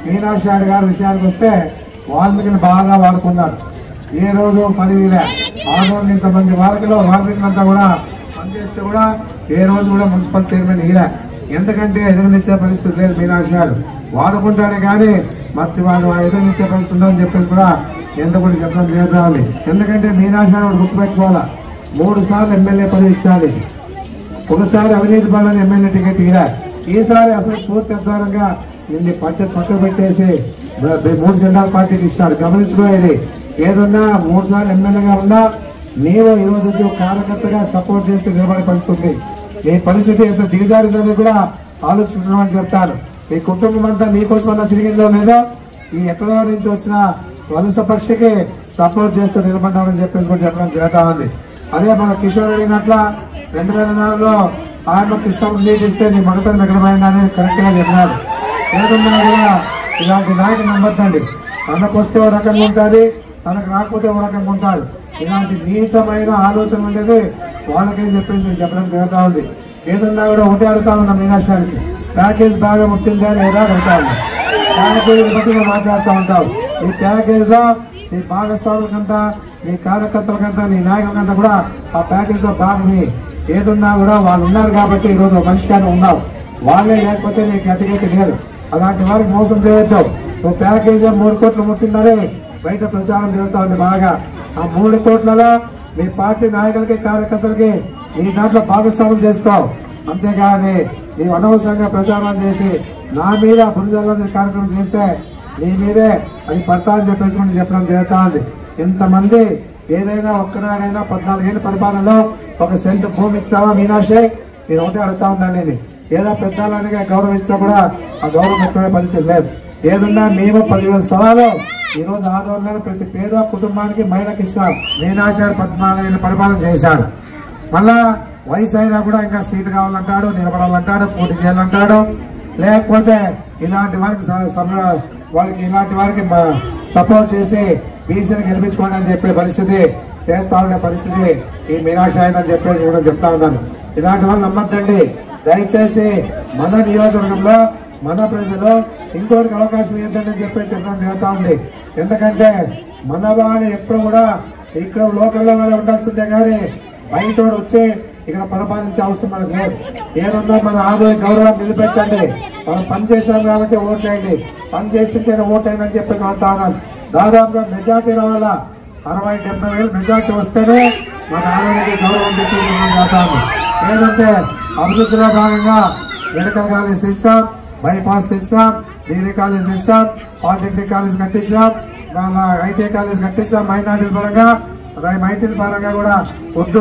మీనాక్షి నాయుడు గారి విషయానికి వస్తే వాల్మీకిని బాగా వాడుకున్నారు. ఏ రోజు 10,000 ఆదోళన ఇంతమంది వాళ్ళకిలో వాల్మీకిలంతా కూడా పనిచేస్తే కూడా ఏ రోజు కూడా మున్సిపల్ చైర్మన్ ఇలా ఎందుకంటే ఎదురునిచ్చే పరిస్థితి లేదు. మీనాక్షి నాయుడు వాడుకుంటాడే కానీ మర్చివాడు ఎదురునిచ్చే పరిస్థితి ఉందని చెప్పేసి కూడా ఎంత కూడా చెప్పడం జరుగుతా ఉంది. ఎందుకంటే మీనాక్షి నాయుడు గుర్తుపెట్టుకోవాలా 3 సార్లు ఎమ్మెల్యే పదవి ఇచ్చాడు. ఒకసారి అవినీతి పనులను ఎమ్మెల్యే టికెట్ ఇలా ఈసారి అసలు పూర్తి ఆధారంగా నిన్ను పక్కకు పెట్టేసి 3 జెండాల పార్టీకి ఇస్తాడు. గమనించుకోయేది ఏదన్నా 3 సార్లు ఎమ్మెల్యేగా ఉన్నా నీవు ఈరోజు వచ్చి కార్యకర్తగా సపోర్ట్ చేస్తే నిలబడే పరిస్థితి. నీ పరిస్థితి ఎంత దిగజారిందని కూడా ఆలోచించడం చెప్తాను. మీ కుటుంబం అంతా నీకోసమన్నా తిరిగిందో లేదో ఈ ఎక్కడో నుంచి వచ్చిన వలస పక్షికి సపోర్ట్ చేస్తూ నిలబడ్డామని చెప్పేసి కూడా చెప్పడం జరుగుతా ఉంది. అదే మన కిషోర్ అడిగినట్ల 2004లో ఆయన కృష్ణ సీట్ ఇస్తే నీ మగత మిగలమైంది అనేది కరెక్ట్ గా చెప్పినాడు. ఏదన్నా కూడా ఇలాంటి నాయకులు నమ్మద్దండి. తనకు వస్తే ఒక రకంగా ఉంటుంది, తనకు రాకపోతే ఒక రకంగా ఉంటాడు. ఇలాంటి నీచమైన ఆలోచన ఉండేది వాళ్ళకేం చెప్పేసి చెప్పడం జరుగుతా ఉంది. ఏదన్నా కూడా ఒకటే అడుగుతా ఉన్నా మీనాక్షానికి ప్యాకేజ్ బాగా ముట్టిందా లేదా అడుగుతా ఉన్నా. ప్యాకేజ్ బట్టి మాట్లాడుతూ ఉంటావు. ఈ ప్యాకేజ్ లో నీ భాగస్వాములకంతా నీ కార్యకర్తలకంతా నీ నాయకులకంతా కూడా ఆ ప్యాకేజ్ లో భాగమే. ఏదున్నా కూడా వాళ్ళు ఉన్నారు కాబట్టి ఈ రోజు మనిషిగానే ఉన్నావు. వాళ్ళే లేకపోతే నీకు అతిగతి లేదు. అలాంటి వారికి మోసం చేయొద్దు. నువ్వు ప్యాకేజీ 3 కోట్లు ముట్టిందని బయట ప్రచారం జరుగుతా ఉంది బాగా. ఆ 3 కోట్లలో మీ పార్టీ నాయకులకి కార్యకర్తలకి నీ దాంట్లో భాగస్వాములు చేసుకో. అంతేగాని నీవు అనవసరంగా ప్రచారం చేసి నా మీద బురదలని కార్యక్రమం చేస్తే నీ మీదే అది పడతా అని చెప్పేసి మనం చెప్పడం జరుగుతా ఉంది. ఇంతమంది ఏదైనా ఒక్కనాడైనా 14 ఏళ్ళ పరిపాలనలో 1 సెంటు భూమి ఇచ్చావా మీనాక్షి? నేను ఒకటే అడుగుతా ఉన్నాను. నేను ఏదో పెద్దలనిగా గౌరవించినా కూడా ఆ గౌరవం పెట్టుకునే పరిస్థితి లేదు. ఏదున్నా మేము 10,000 స్థలాలు ఈ రోజు ఆదోళన ప్రతి పేద కుటుంబానికి మహిళకి ఇచ్చాం. మీనాక్షి 14 ఏళ్ళ పరిపాలన చేశాడు. మళ్ళా వయసు అయినా కూడా ఇంకా సీటు కావాలంటాడు, నిలబడాలంటాడు, పోటీ చేయాలంటాడు. లేకపోతే ఇలాంటి వాళ్ళకి ఇలాంటి వారికి సపోర్ట్ చేసి బీసీని గెలిపించుకోండి అని చెప్పే పరిస్థితి చేస్తా ఉండే పరిస్థితి ఈ మీనాక్షి అని చెప్పేసి కూడా చెప్తా ఉన్నాను. ఇలాంటి వాళ్ళు నమ్మద్దండి దయచేసి. మన నియోజకవర్గంలో మన ప్రజలు ఇంకోరికి అవకాశం ఇద్దని చెప్పేసి చెప్పడం జరుగుతా ఉంది. ఎందుకంటే మన వాళ్ళు ఎప్పుడు కూడా ఇక్కడ లోకల్లో ఉండాల్సిందే కానీ బయట వచ్చి ఇక్కడ పరిపాలించే అవసరం మనకు లేదు. ఏమన్నా మన ఆదాయ గౌరవం నిలబెట్టండి. మనం పని చేసినాం కాబట్టి ఓట్లేయండి, పని చేస్తుంటేనే ఓట్లేయండి అని చెప్పేసి చెప్తా ఉన్నాను. దాదాపుగా మెజార్టీ రావాలా 60-70 వేలు మెజార్టీ వస్తేనే మన ఆరోగ్యానికి గౌరవం పెట్టుకుంటాము. ఏదంటే అభివృద్ధిలో భాగంగా మెడికల్ కాలేజ్ ఇచ్చినాం, బైపాస్ ఇచ్చినాం, డిగ్రీ కాలేజ్ ఇచ్చినాం, పాలిటెక్నిక్ కాలేజ్ కట్టించినాం, ఐటీ కాలేజ్ కట్టించినాం. మైనార్టీల పరంగా కూడా ఉర్దూ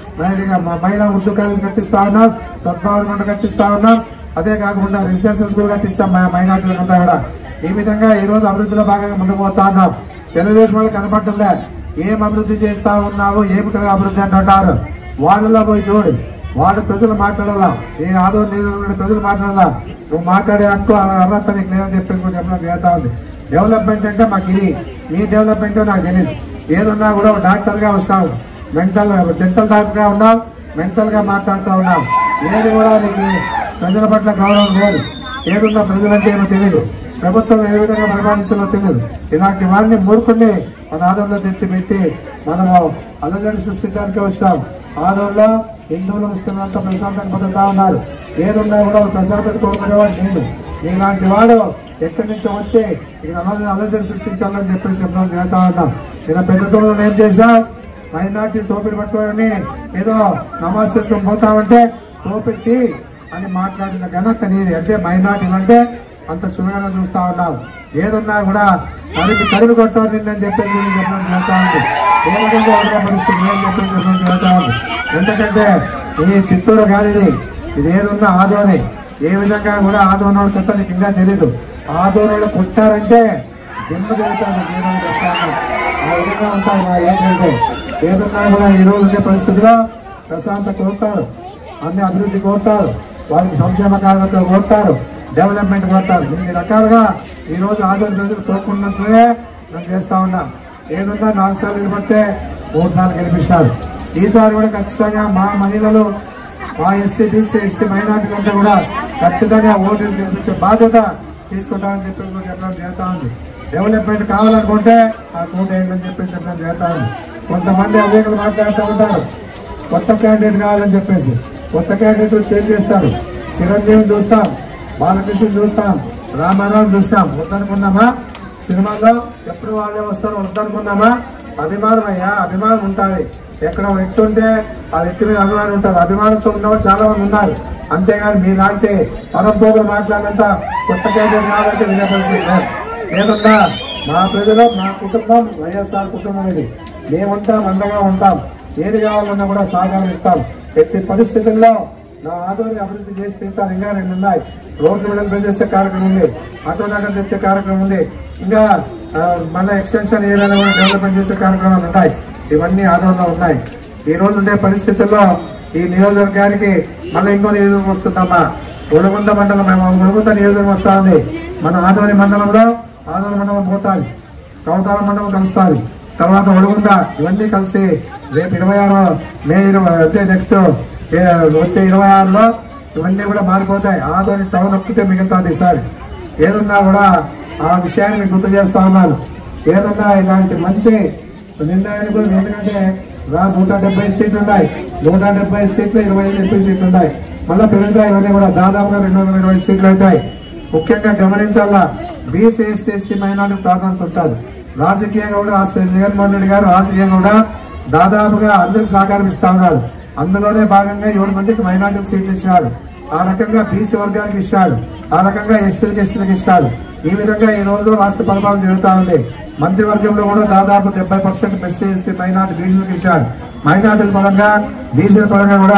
మహిళా ఉర్దూ కాలేజ్ కట్టిస్తా ఉన్నాం, సద్భావన కట్టిస్తా ఉన్నాం. అదే కాకుండా రెసిడెన్షియల్ స్కూల్ కట్టిస్తాం మైనార్టీలకంతా కూడా. ఈ విధంగా ఈ రోజు అభివృద్ధిలో భాగంగా ముందుకు పోతా ఉన్నాం. తెలుగుదేశం వాళ్ళు కనపడటంలే. ఏం అభివృద్ధి చేస్తా ఉన్నావు, ఏమిటో అభివృద్ధి అంటుంటారు. వాళ్ళలో పోయి చూడు, వాళ్ళు ప్రజలు మాట్లాడాలా, ఏ ఆదోళన ప్రజలు మాట్లాడాలా. నువ్వు మాట్లాడే హక్కు అర్హత నీకు లేదని చెప్పేసి కూడా చెప్పడం జరుగుతా ఉంది. డెవలప్మెంట్ అంటే మాకు ఇది, మీ డెవలప్మెంట్ నాకు తెలియదు. ఏదన్నా కూడా డాక్టర్ గా వస్తావు, డెంటల్ డాక్టర్ గా ఉన్నావు, మెంటల్ గా మాట్లాడుతూ ఉన్నావు. ఏది కూడా నీకు ప్రజల పట్ల గౌరవం లేదు. ఏదున్నా ప్రజలంటే ఏమో తెలియదు, ప్రభుత్వం ఏ విధంగా పరిపాలించాలో తెలియదు. ఇలాంటి వారిని మూర్ఖుల్ని మన ఆదోళనలో తెచ్చిపెట్టి మనము అల్లజడి సృష్టించడానికి వచ్చినాం. ఆదోళనలో హిందువులు ముస్లింలంతా ప్రశాంతంగా బతుకుతా ఉన్నారు. ఏదున్నా కూడా ప్రశాంతత కోరుకునేవాడు నేను. ఇలాంటి వాడు ఎక్కడి నుంచో వచ్చి ఇక్కడ అల్లజడి సృష్టించాలని చెప్పేసి చెప్పడం జరుగుతా ఉన్నాం. ఇలా పెద్ద తోడు ఏం చేశాం, మైనార్టీ టోపీలు పట్టుకోవాలని ఏదో నమాజ్ చేసుకొని పోతామంటే టోపెత్తి అని మాట్లాడిన ఘనత నీది. అంటే మైనార్టీలు అంటే అంత చులకనగా చూస్తా ఉన్నావు. ఏదున్నా కూడా తరిమి కొడతారు నిన్నని చెప్పేసి చెప్పడం జరుగుతా ఉంది. ఏ విధంగా ఉండే పరిస్థితి లేదని చెప్పేసి చెప్పడం జరుగుతా ఉంది. ఎందుకంటే ఈ చిత్తూరు కాదు ఇది ఏదున్నా ఆదోని. ఏ విధంగా కూడా ఆదోనోడు కొత్త నీకు ఇంకా తెలీదు. ఆదోనోళ్ళు పుట్టారంటే దిమ్మ జరుగుతాడు. ఆ విధంగా ఉంటారు. ఏంటంటే ఏదన్నా కూడా ఈ రోజు ఉండే పరిస్థితిలో ప్రశాంతత కోరుతారు, అన్ని అభివృద్ధి కోరుతారు, వాళ్ళకి సంక్షేమ కార్యక్రమాలు కోరుతారు, డెవలప్మెంట్ కోరుతారు. ఇన్ని రకాలుగా ఈ రోజు ఆదోని ప్రజలు తోడుకున్నట్లే మేము చేస్తా ఉన్నాం. ఏదన్నా 4 సార్లు నిలబడితే 3 సార్లు గెలిపిస్తారు. ఈసారి కూడా ఖచ్చితంగా మా మహిళలు, మా ఎస్సీ బీసీ ఎస్టీ మైనార్టీలంతా కూడా ఖచ్చితంగా ఓటేసి గెలిపించే బాధ్యత తీసుకుంటామని చెప్పేసి కూడా చెప్పడం జరుగుతూ ఉంది. డెవలప్మెంట్ కావాలనుకుంటే ఆ కోట ఏంటని చెప్పేసి చెప్పడం జరుగుతూ ఉంది. కొంతమంది అవేకులు మాట్లాడుతూ ఉంటారు, కొత్త క్యాండిడేట్ కావాలని చెప్పేసి. కొత్త క్యాండిడేట్ చేంజ్ చేస్తారు. చిరంజీవిని చూస్తాం, బాలకృష్ణ చూస్తాం, రామారావు చూస్తాం. వద్దనుకున్నామా? సినిమాల్లో ఎప్పుడు వాళ్ళే వస్తారు. వద్దనుకున్నామా? అభిమానం అయ్యా, అభిమానం ఉంటుంది. ఎక్కడ వ్యక్తి ఉంటే ఆ వ్యక్తి మీద అభిమానం ఉంటుంది. అభిమానంతో ఉన్నవాళ్ళు చాలా మంది ఉన్నారు. అంతేగాని మీలాంటి పరంపోగులు మాట్లాడినంత కొత్త క్యాండిడేట్ కావాలంటే వినే పరిస్థితి లేదు. ఏదన్నా మా ప్రజలు, మా కుటుంబం వైఎస్ఆర్ కుటుంబం ఇది. మేముంటాం, అండగా ఉంటాం. ఏది కావాలన్నా కూడా సహకారం ఇస్తాం. ఎట్టి పరిస్థితుల్లో నా ఆదోని అభివృద్ధి చేసి తింటారు. ఇంకా 2 ఉన్నాయి. రోడ్లు విడుదల చేసే కార్యక్రమం ఉంది, ఆటో నగర్ తెచ్చే కార్యక్రమం ఉంది, ఇంకా మన ఎక్స్టెన్షన్ ఏరియాలో కూడా డెవలప్మెంట్ చేసే కార్యక్రమాలు ఉన్నాయి. ఇవన్నీ ఆదోళనలో ఉన్నాయి. ఈ రోజు ఉండే పరిస్థితుల్లో ఈ నియోజకవర్గానికి మళ్ళీ ఇంకో నియోజకవర్గం వస్తుందమ్మా. ఒడుగుంద మండలం, ఒడుగుంద నియోజకవర్గం వస్తా ఉంది. మన ఆదోని మండలంలో ఆదోని మండలం పోతాది, కౌతాల మండలం కలుస్తుంది, తర్వాత ఒడుగుంద, ఇవన్నీ కలిసి రేపు 26 మే 20 అంటే నెక్స్ట్ వచ్చే 26లో ఇవన్నీ కూడా మారిపోతాయి. ఆదోని టౌన్ ఒక్కితే మిగులుతుంది. ఈసారి ఏదున్నా కూడా ఆ విషయాన్ని మీకు గుర్తు చేస్తా ఉన్నాను. ఏదన్నా ఇలాంటి మంచి నిర్ణయాన్ని కూడా, ఎందుకంటే 170 సీట్లు ఉన్నాయి. 170 సీట్లు 25 ఎంపీ సీట్లు ఉన్నాయి. మళ్ళీ పెరుగుతాయి. ఇవన్నీ కూడా దాదాపుగా 220 సీట్లు అవుతాయి. ముఖ్యంగా గమనించాలా, బీసీ ఎస్సీ ఎస్టీ మైనార్టీ ప్రాధాన్యత ఉంటుంది. రాజకీయంగా కూడా జగన్మోహన్ రెడ్డి గారు రాజకీయంగా కూడా దాదాపుగా అందరికి సహకారం ఇస్తా ఉన్నాడు. అందులోనే భాగంగా 7 మందికి మైనార్టీ సీట్లు ఇచ్చినాడు. ఆ రకంగా బీసీ వర్గానికి ఇచ్చాడు, ఆ రకంగా ఎస్సీలకు ఎస్టీలకు ఇచ్చాడు. ఈ విధంగా ఈ రోజు రాష్ట్ర పరిపాలన జరుగుతూ ఉంది. మంత్రివర్గంలో కూడా దాదాపు 70% ఎస్సీ ఎస్టీ మైనార్టీ బీసీలకు ఇచ్చాడు. మైనార్టీల పరంగా బీసీల పరంగా కూడా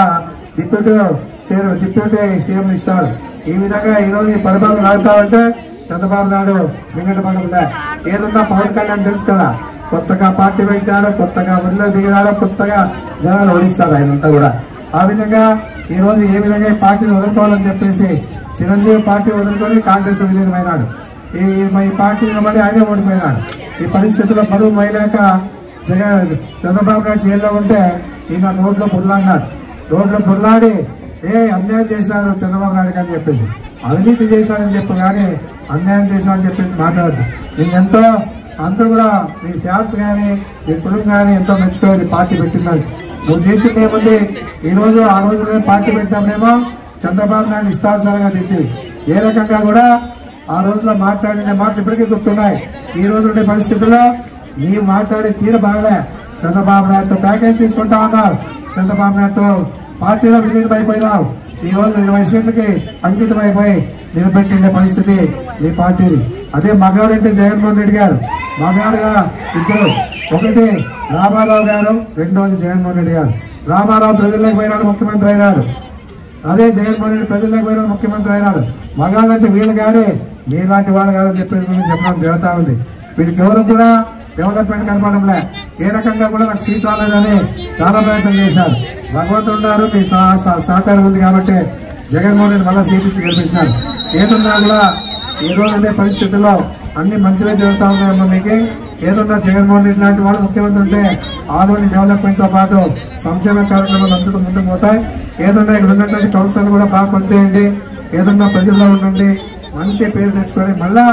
డిప్యూటీ సీఎం ఇచ్చాడు. ఈ విధంగా ఈ రోజు ఈ పరిపాలన లాగుతా ఉంటే చంద్రబాబు నాయుడు మింగట పడకుండా ఏదన్నా పవన్ కళ్యాణ్ తెలుసు కదా, కొత్తగా పార్టీ పెట్టాడు, కొత్తగా ఊరిలో దిగినాడు, కొత్తగా జనాలు ఓడించారు ఆయనంతా కూడా. ఆ విధంగా ఈ రోజు ఏ విధంగా ఈ పార్టీని వదులుకోవాలని చెప్పేసి చిరంజీవి పార్టీ వదులుకొని కాంగ్రెస్ విలీనమైనాడు. ఈ పార్టీ నిలబడి ఆయనే ఓడిపోయినాడు. ఈ పరిస్థితుల్లో పరువు మైలేక చంద్రబాబు నాయుడు జైల్లో ఉంటే ఈయన రోడ్లో బుర్లాడినాడు. రోడ్లో బుర్లాడి అన్యాయం చేసినారు చంద్రబాబు నాయుడు అని చెప్పేసి, అవినీతి చేశాడని చెప్పు కానీ అన్యాయం చేశాడని చెప్పేసి మాట్లాడద్దు. నేనెంతో అందరూ కూడా మీ ఫ్యాన్స్ కానీ మీ కుటుంబం కానీ ఎంతో మెచ్చిపోయేది పార్టీ పెట్టిందని. నువ్వు చేసింది ఏముంది? ఈ రోజు ఆ రోజునే పార్టీ పెట్టినప్పుడేమో చంద్రబాబు నాయుడు ఇష్టానుసారంగా తిట్టింది. ఏ రకంగా కూడా ఆ రోజులో మాట్లాడిన మాటలు ఇప్పటికీ గుర్తున్నాయి. ఈ రోజు ఉండే పరిస్థితుల్లో నీవు మాట్లాడే తీరు బాగలే. చంద్రబాబు నాయుడుతో ప్యాకేజ్ తీసుకుంటా ఉన్నారు, చంద్రబాబు నాయుడుతో పార్టీలో విలీనమైపోయినావు. ఈ రోజు 20 సీట్లకి అంకితమైపోయి నిలబెట్టిండే పరిస్థితి నీ పార్టీది. అదే మగాడు అంటే జగన్మోహన్ రెడ్డి గారు, మగాడుగా ఇద్దరు, ఒకటి రామారావు గారు, రెండోది జగన్మోహన్ రెడ్డి గారు. రామారావు ప్రజల్లోకి పోయినాడు, ముఖ్యమంత్రి అయినాడు. అదే జగన్మోహన్ రెడ్డి ప్రజల్లోకి పోయినాడు, ముఖ్యమంత్రి అయినాడు. మగాడంటే వీళ్ళు కానీ మీలాంటి వాళ్ళు కాదని చెప్పేసి చెప్పడం జరుగుతూ ఉంది. వీళ్ళకి ఎవరు కూడా డెవలప్మెంట్ కనపడంలే. ఏ రకంగా కూడా నాకు సీట్ రాలేదని చాలా ప్రయత్నం చేశారు. భగవంతుడు ఉన్నారు, మీ సహకారం ఉంది కాబట్టి జగన్మోహన్ రెడ్డి మళ్ళీ సీట్ ఇచ్చి గెలిపించారు. ఏదున్నా కూడా ఈ రోజు ఉండే పరిస్థితుల్లో అన్ని మంచిగా జరుగుతూ ఉన్నాయమ్మా. మీకు ఏదన్నా జగన్మోహన్ రెడ్డి లాంటి వాళ్ళు ముఖ్యమంత్రి ఉంటే ఆదోని డెవలప్మెంట్ తో పాటు సంక్షేమ కార్యక్రమాలు అందరూ ముందుకు పోతాయి. ఏదన్నా ఇక్కడ ఉన్నటువంటి కౌన్సిలర్ కూడా బాగా పనిచేయండి, ఏదన్నా ప్రజల్లో ఉండండి, మంచి పేరు తెచ్చుకొని మళ్ళా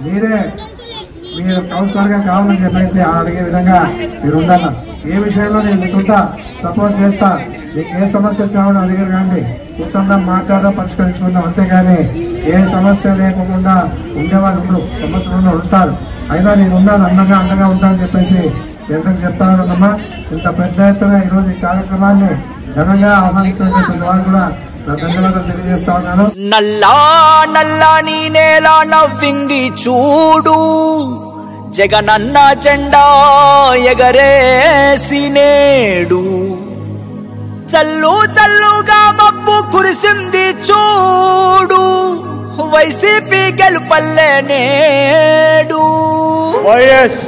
మీరు కౌన్సిలర్ గా కావాలని చెప్పేసి అడిగే విధంగా మీరు ఉండాలి. ఏ విషయంలో నేను మీకుంటా సపోర్ట్ చేస్తా. మీకు ఏ సమస్య వచ్చినా కూడా అడిగారు కానీ కూర్చుందాం, మాట్లాడదాం, పరిష్కరించుకుందాం. అంతేగాని ఏ సమస్య లేకుండా ఉండేవాళ్ళు ఉండరు, సమస్యలు ఉంటారు. అయినా నేను ఉన్నాను, అండగా ఉంటానని చెప్పేసి ఎంతకు చెప్తానమ్మా. ఇంత పెద్ద ఎత్తున ఈరోజు ఈ కార్యక్రమాన్ని ఘనంగా ఆహ్వానించినటువంటి వాళ్ళు కూడా ధన్యవాదాలు తెలియజేస్తా ఉన్నాను. నల్లా నల్లా నీ నేల నవ్వింది చూడు, జగనన్న జెండా ఎగరేసి నేడు, చల్లు చల్లుగా మబ్బు కురిసింది చూడు, వైసీపీ గెలుపల్లే నేడు. వైఎస్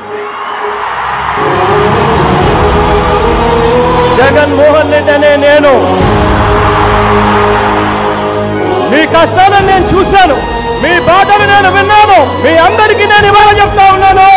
జగన్మోహన్ రెడ్డి అనే నేను మీ కష్టాలను నేను చూశాను, మీ బాధలు నేను విన్నాను. మీ అందరికీ నేను ఇవాళ చెప్తా ఉన్నాను,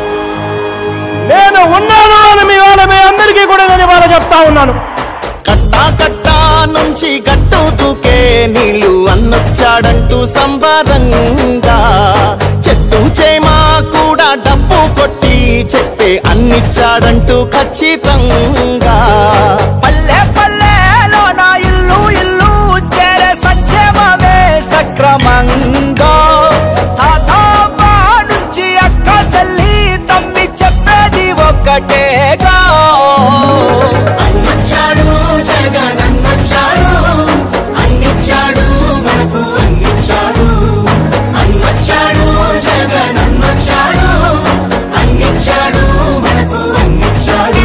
నేను ఉన్నాను అని మీ అందరికీ కూడా నేను ఇవాళ చెప్తా ఉన్నాను. కట్ట నుంచి గట్టు దూకే నీళ్ళు అన్నొచ్చాడంటూ సంబరంగా చెట్టు చేమా కూడా డప్పు కొట్టి చెప్పే అన్నిచ్చాడంటూ ఖచ్చితంగా పల్లె పల్లెలో నా ఇల్లు ఇల్లు చేరే సంక్షేమమే సక్రమంగా తాతాబా నుంచి అక్క చెల్లి తమ్మి చెప్పేది ఒక్కటేగా అన్నొచ్చాడు జగన్ అన్నొచ్చాడు అన్నిచ్చాడు మనకు అన్నిచ్చాడు అన్నొచ్చాడు జగన్ అన్నొచ్చాడు అన్నిచ్చాడు మనకు అన్నిచ్చాడు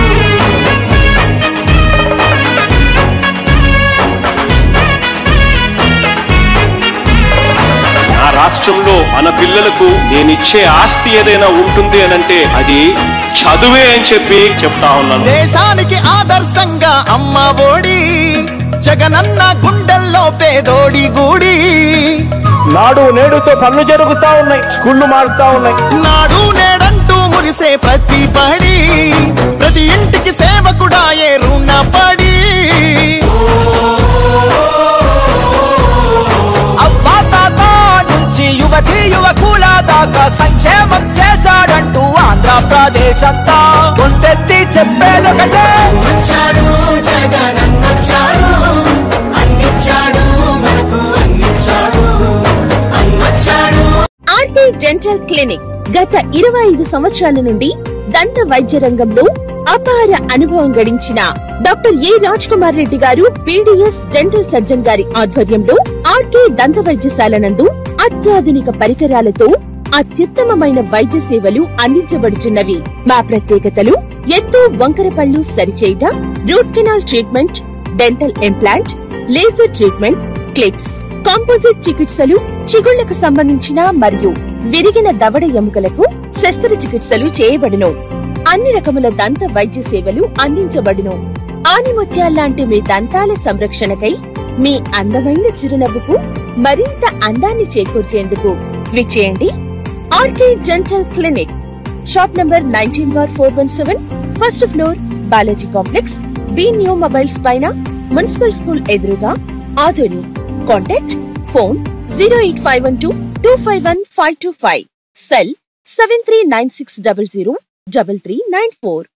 నా రాష్ట్రంలో మన పిల్లలకు నేనిచ్చే ఆస్తి ఏదైనా ఉంటుంది అనంటే అది చదువే అని చెప్పి చెప్తా ఉన్నాను. దేశానికి ఆదర్శంగా అమ్మ ఒడి జగనన్న గుండెల్లో పేదోడి గుడి నాడు నేడుతో పనులు జరుగుతా ఉన్నాయి, స్కూళ్లు మారుతా ఉన్నాయి. నాడు నేడంటూ మురిసే ప్రతి పడి ప్రతి ఇంటికి సేవకుడాయే రుణపడి అవ్వా తాత నుంచి యువతి యువకుల దాకా సంక్షేమం చేశాడంటూ ఆంధ్రప్రదేశ్ అంతా గొంతెత్తి చెప్పేదొకటే వచ్చాడు జగన్ అన్నొచ్చాడు అన్నిచ్చాడు మనకు అన్నిచ్చాడు అన్నొచ్చాడు. ఆర్టీ డెంటల్ క్లినిక్ గత 25 సంవత్సరాల నుండి దంత వైద్య రంగంలో అపార అనుభవం గడించిన డాక్టర్ ఏ రాజ్ కుమార్ రెడ్డి గారు పీడీఎస్ డెంటల్ సర్జన్ గారి ఆధ్వర్యంలో ఆర్కే దంత వైద్యశాల నందు అత్యాధునిక పరికరాలతో అత్యుత్తమమైన వైద్య సేవలు అందించబడుచున్నవి. మా ప్రత్యేకతలు ఎత్తు వంకర పళ్ళు సరిచేయుట, root canal treatment, dental implant, laser treatment, clips, composite చికిత్సలు, చిగుళ్లకు సంబంధించిన మరియు విరిగిన దవడ ఎముకలకు శస్త్రచికిత్సలు చేయబడును. అన్ని రకముల దంత వైద్య సేవలు అందించబడును. ఆనిముత్యాల్లాంటి మీ దంతాల సంరక్షణకై మీ అందమైన చిరునవ్వుకు మరింత అందాన్ని చేకూర్చేందుకు విచ్చేయండి RK dental clinic. Shop number 19/417, first floor, Balaji complex, B new mobiles పైన, మున్సిపల్ స్కూల్ ఎదురుగా, ఆదోని. Contact phone 08512251525, cell 7396003394.